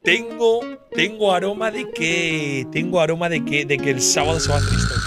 Tengo, tengo aroma de que, de que el sábado se va a hacer historia.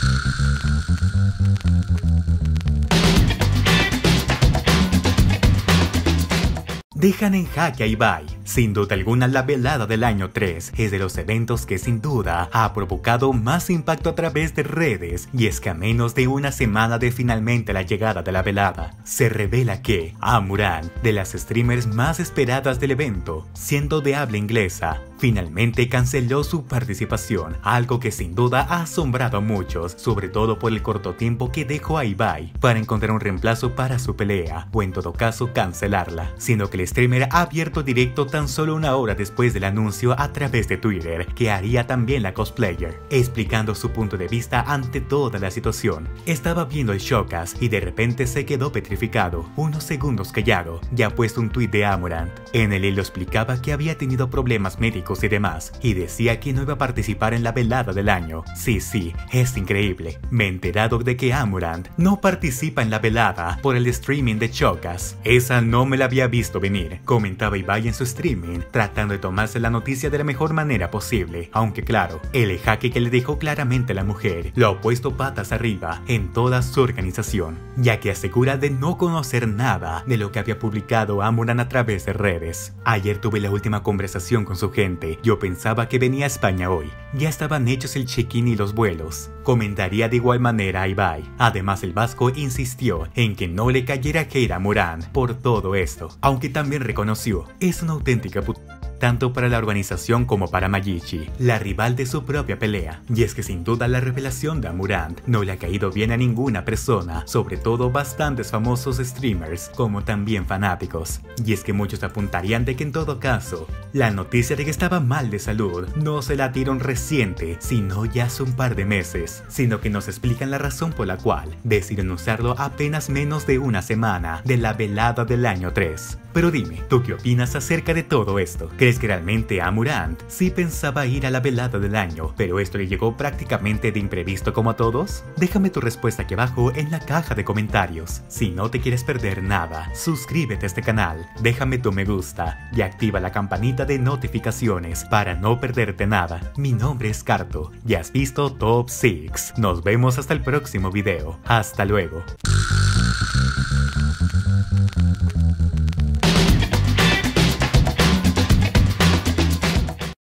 Dejan en jaque a Ibai. Sin duda alguna, la velada del año 3 es de los eventos que sin duda ha provocado más impacto a través de redes, y es que a menos de una semana de finalmente la llegada de la velada, se revela que Amouranth, de las streamers más esperadas del evento, siendo de habla inglesa, finalmente canceló su participación, algo que sin duda ha asombrado a muchos, sobre todo por el corto tiempo que dejó a Ibai para encontrar un reemplazo para su pelea, o en todo caso cancelarla, siendo que el streamer ha abierto directo tan solo una hora después del anuncio a través de Twitter que haría también la cosplayer, explicando su punto de vista ante toda la situación. Estaba viendo el showcast y de repente se quedó petrificado, unos segundos callado, y ha puesto un tweet de Amouranth. En el hilo explicaba que había tenido problemas médicos y demás, y decía que no iba a participar en la velada del año. Sí, es increíble. Me he enterado de que Amouranth no participa en la velada por el streaming de showcast. Esa no me la había visto venir, comentaba Ibai en su streaming, tratando de tomarse la noticia de la mejor manera posible, aunque claro, el jaque que le dejó claramente a la mujer lo ha puesto patas arriba en toda su organización, ya que asegura de no conocer nada de lo que había publicado Amouranth a través de redes. Ayer tuve la última conversación con su gente, yo pensaba que venía a España hoy, ya estaban hechos el check-in y los vuelos, comentaría de igual manera a Ibai. Además, el vasco insistió en que no le cayera hate a Amouranth por todo esto, aunque también reconoció, es una auténtica tanto para la organización como para Mayichi, la rival de su propia pelea. Y es que sin duda la revelación de Amouranth no le ha caído bien a ninguna persona, sobre todo bastantes famosos streamers como también fanáticos. Y es que muchos apuntarían de que en todo caso, la noticia de que estaba mal de salud no se la dieron reciente, sino ya hace un par de meses, sino que nos explican la razón por la cual decidieron usarlo apenas menos de una semana de la velada del año 3. Pero dime, ¿tú qué opinas acerca de todo esto? ¿Crees que realmente Amouranth sí pensaba ir a la velada del año, pero esto le llegó prácticamente de imprevisto como a todos? Déjame tu respuesta aquí abajo en la caja de comentarios. Si no te quieres perder nada, suscríbete a este canal, déjame tu me gusta y activa la campanita de notificaciones para no perderte nada. Mi nombre es Carto y has visto Top 6. Nos vemos hasta el próximo video. Hasta luego.